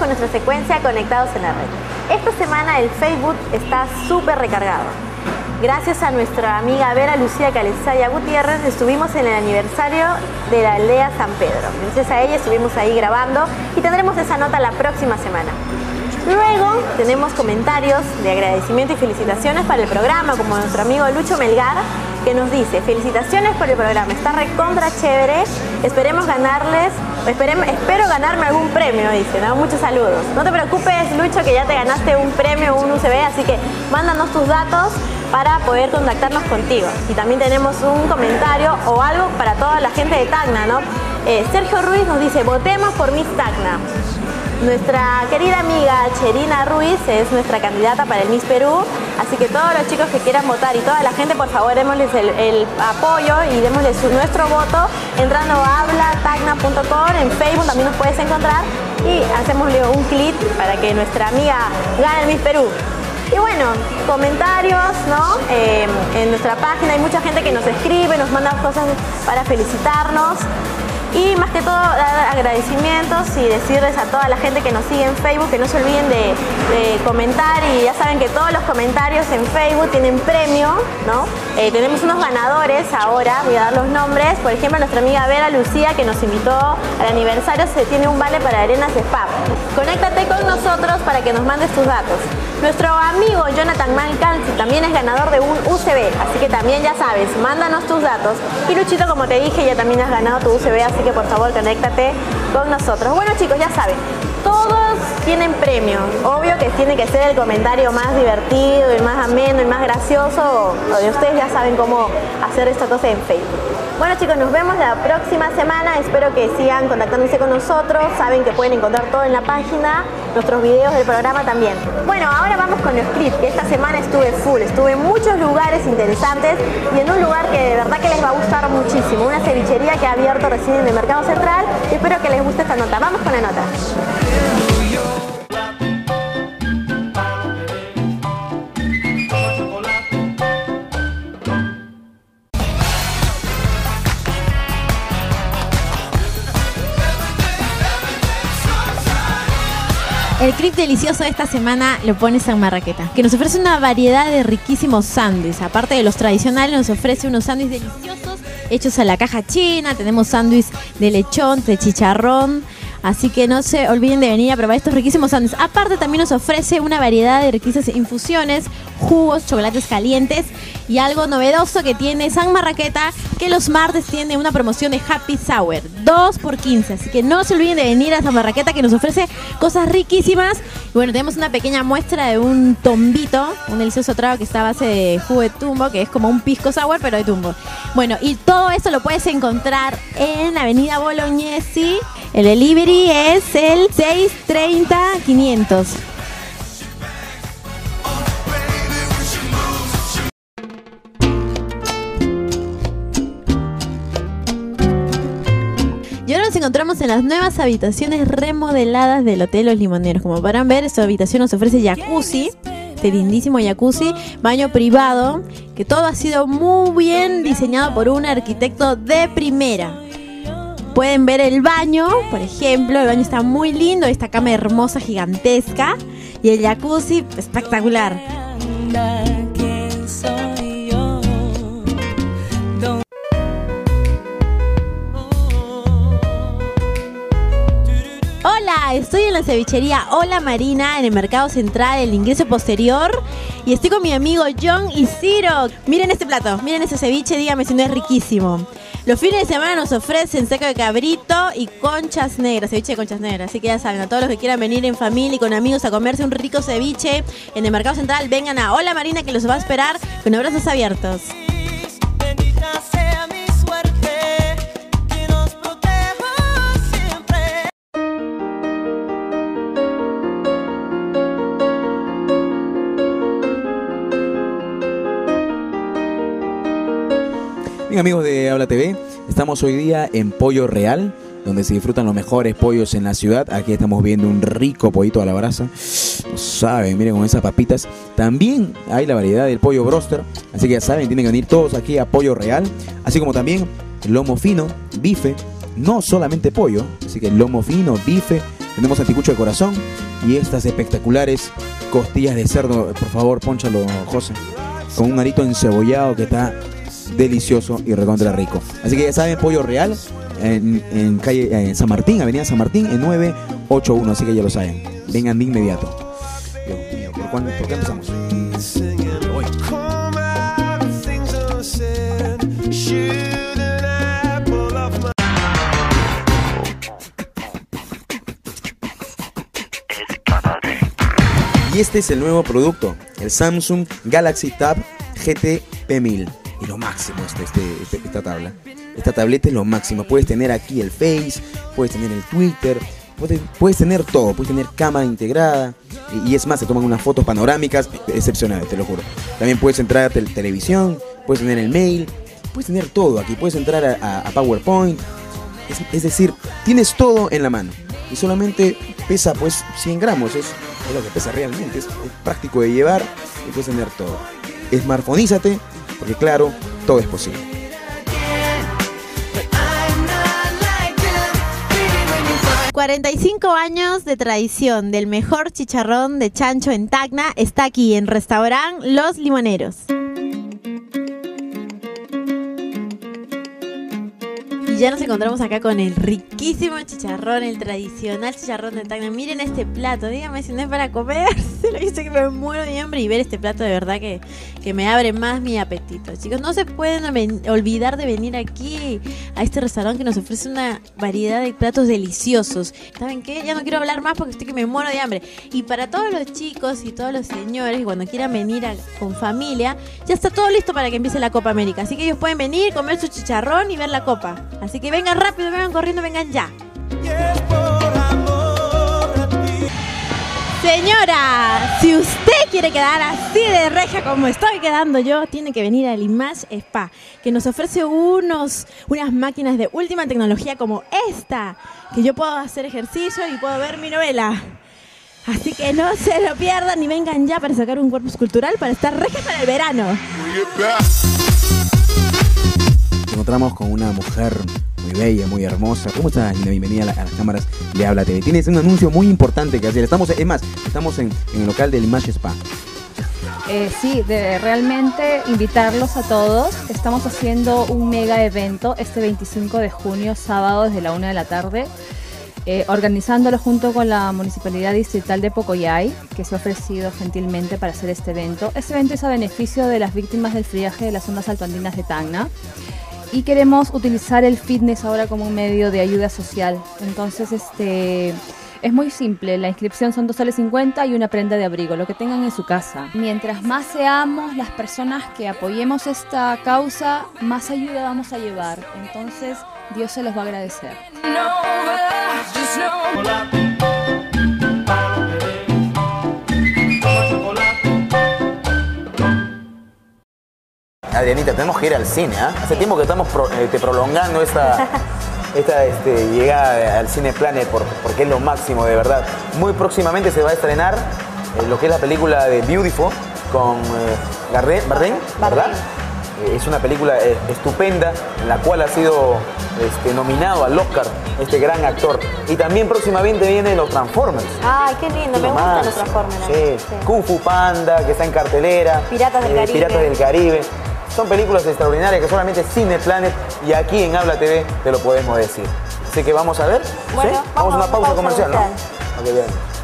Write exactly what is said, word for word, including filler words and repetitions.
con nuestra secuencia Conectados en la Red. Esta semana el Facebook está súper recargado. Gracias a nuestra amiga Vera Lucía Calesaya Gutiérrez estuvimos en el aniversario de la aldea San Pedro. Gracias a ella estuvimos ahí grabando y tendremos esa nota la próxima semana. Luego tenemos comentarios de agradecimiento y felicitaciones para el programa, como nuestro amigo Lucho Melgar, que nos dice: felicitaciones por el programa, está recontra chévere, esperemos ganarles, esperemos, espero ganarme algún premio, dice, ¿no? Muchos saludos. No te preocupes, Lucho, que ya te ganaste un premio, un U C B, así que mándanos tus datos para poder contactarnos contigo. Y también tenemos un comentario o algo para toda la gente de Tacna, ¿no? Eh, Sergio Ruiz nos dice: votemos por Miss Tacna. Nuestra querida amiga Cherina Ruiz es nuestra candidata para el Miss Perú, así que todos los chicos que quieran votar y toda la gente, por favor, démosles el, el apoyo y démosles su, nuestro voto entrando a habla tacna punto com, en Facebook también nos puedes encontrar y hacemosle un clic para que nuestra amiga gane el Miss Perú. Y bueno, comentarios, ¿no? Eh, en nuestra página hay mucha gente que nos escribe, nos manda cosas para felicitarnos. Y más que todo dar agradecimientos y decirles a toda la gente que nos sigue en Facebook que no se olviden de, de comentar, y ya saben que todos los comentarios en Facebook tienen premio, ¿no? Eh, tenemos unos ganadores ahora, voy a dar los nombres. Por ejemplo, nuestra amiga Vera Lucía, que nos invitó al aniversario, se tiene un vale para Arenas Spa. Conéctate con nosotros para que nos mandes tus datos. Nuestro amigo Jonathan Malcalzi también es ganador de un U C B, así que también ya sabes, mándanos tus datos. Y Luchito, como te dije, ya también has ganado tu U C B, así que por favor conéctate con nosotros. Bueno, chicos, ya saben, todos tienen premio. Obvio que tiene que ser el comentario más divertido, el más ameno, el más gracioso, o de ustedes ya saben cómo hacer esta cosa en Facebook. Bueno, chicos, nos vemos la próxima semana. Espero que sigan contactándose con nosotros. Saben que pueden encontrar todo en la página, nuestros videos del programa también. Bueno, ahora vamos con los clips, que esta semana estuve full. Estuve en muchos lugares interesantes y en un lugar que de verdad que les va a gustar muchísimo. Una cevichería que ha abierto recién en el Mercado Central. Espero que les guste esta nota. Vamos con la nota. El clip delicioso de esta semana lo pone San Marraqueta, que nos ofrece una variedad de riquísimos sándwiches. Aparte de los tradicionales, nos ofrece unos sándwiches deliciosos hechos a la caja china. Tenemos sándwich de lechón, de chicharrón. Así que no se olviden de venir a probar estos riquísimos sándwiches. Aparte también nos ofrece una variedad de riquísimas infusiones, jugos, chocolates calientes y algo novedoso que tiene San Marraqueta, que los martes tiene una promoción de Happy Sour, dos por quince. Así que no se olviden de venir a San Marraqueta, que nos ofrece cosas riquísimas. Y bueno, tenemos una pequeña muestra de un tombito, un delicioso trago que está a base de jugo de tumbo, que es como un pisco sour pero de tumbo. Bueno, y todo eso lo puedes encontrar en Avenida Bolognesi. El delivery es el seis treinta quinientos. Y ahora nos encontramos en las nuevas habitaciones remodeladas del Hotel Los Limoneros. Como podrán ver, esta habitación nos ofrece jacuzzi, este lindísimo jacuzzi, baño privado, que todo ha sido muy bien diseñado por un arquitecto de primera. Pueden ver el baño, por ejemplo, el baño está muy lindo, esta cama hermosa, gigantesca, y el jacuzzi espectacular. Hola, estoy en la cevichería Hola Marina, en el Mercado Central, el ingreso posterior, y estoy con mi amigo John y Ciro. Miren este plato, miren ese ceviche, dígame si no es riquísimo. Los fines de semana nos ofrecen seco de cabrito y conchas negras, ceviche de conchas negras. Así que ya saben, a todos los que quieran venir en familia y con amigos a comerse un rico ceviche en el Mercado Central, vengan a Hola Marina, que los va a esperar con los brazos abiertos. Bien, amigos de Habla T V, estamos hoy día en Pollo Real, donde se disfrutan los mejores pollos en la ciudad. Aquí estamos viendo un rico pollito a la brasa. No saben, miren con esas papitas. También hay la variedad del pollo broster, así que ya saben, tienen que venir todos aquí a Pollo Real. Así como también lomo fino, bife, no solamente pollo, así que lomo fino, bife, tenemos anticucho de corazón y estas espectaculares costillas de cerdo. Por favor, pónchalo, José, con un arito encebollado que está delicioso y recontra rico. Así que ya saben, Pollo Real en, en calle en San Martín, avenida San Martín, en nueve ocho uno, así que ya lo saben. Vengan de inmediato. Dios mío, ¿por, cuándo, ¿por qué empezamos? Hoy. Y este es el nuevo producto, el Samsung Galaxy Tab G T P mil. Y lo máximo este, este, este, esta tabla. Esta tableta es lo máximo. Puedes tener aquí el Face, puedes tener el Twitter, puedes, puedes tener todo. Puedes tener cámara integrada. Y, y es más, se toman unas fotos panorámicas excepcionales, te lo juro. También puedes entrar a te televisión, puedes tener el mail, puedes tener todo aquí. Puedes entrar a, a, a PowerPoint. Es, es decir, tienes todo en la mano. Y solamente pesa pues cien gramos. Es, es lo que pesa realmente. Es, es práctico de llevar y puedes tener todo. Smartphoneízate, porque claro, todo es posible. cuarenta y cinco años de tradición del mejor chicharrón de chancho en Tacna está aquí en Restaurant Los Limoneros. Y ya nos encontramos acá con el riquísimo chicharrón, el tradicional chicharrón de Tacna. Miren este plato, dígame si no es para comérselo. Yo sé que me muero de hambre y ver este plato de verdad que, que me abre más mi apetito. Chicos, no se pueden olvidar de venir aquí a este restaurante que nos ofrece una variedad de platos deliciosos. ¿Saben qué? Ya no quiero hablar más porque estoy que me muero de hambre. Y para todos los chicos y todos los señores, cuando quieran venir a, con familia, ya está todo listo para que empiece la Copa América. Así que ellos pueden venir, comer su chicharrón y ver la Copa. Así que vengan rápido, vengan corriendo, vengan ya. Señora, si usted quiere quedar así de reja como estoy quedando yo, tiene que venir al Image Spa, que nos ofrece unos, unas máquinas de última tecnología como esta, que yo puedo hacer ejercicio y puedo ver mi novela. Así que no se lo pierdan y vengan ya para sacar un cuerpo escultural para estar reja para el verano. Nos encontramos con una mujer muy bella, muy hermosa. ¿Cómo estás, Gina? Bienvenida a, la, a las cámaras de Habla T V. Tienes un anuncio muy importante que hacer. Estamos, es más, estamos en, en el local del Image Spa. Eh, sí, de realmente invitarlos a todos. Estamos haciendo un mega evento este veinticinco de junio, sábado, desde la una de la tarde. Eh, organizándolo junto con la Municipalidad Distrital de Pocoyay, que se ha ofrecido gentilmente para hacer este evento. Este evento es a beneficio de las víctimas del friaje de las zonas altoandinas de Tacna. Y queremos utilizar el fitness ahora como un medio de ayuda social. Entonces, este, es muy simple. La inscripción son dos soles cincuenta y una prenda de abrigo, lo que tengan en su casa. Mientras más seamos las personas que apoyemos esta causa, más ayuda vamos a llevar. Entonces, Dios se los va a agradecer. Adrianita, tenemos que ir al cine, ¿eh? Hace tiempo que estamos pro, eh, te prolongando esta, esta este, llegada al Cine Planet por, porque es lo máximo, de verdad. Muy próximamente se va a estrenar eh, lo que es la película de Beautiful con eh, Bardem, Bardem, ¿verdad? Eh, es una película eh, estupenda en la cual ha sido este, nominado al Oscar este gran actor. Y también próximamente vienen los Transformers. Ay, qué lindo, me gustan los Transformers. Sí. Sí. Kung Fu Panda, que está en cartelera. Piratas del eh, Caribe. Piratas del Caribe. Son películas extraordinarias que solamente Cine Planet y aquí en Habla T V te lo podemos decir. Así que vamos a ver. Bueno, ¿sí? vamos, vamos a una pausa, pausa comercial, comercial, ¿no? Ok, bien.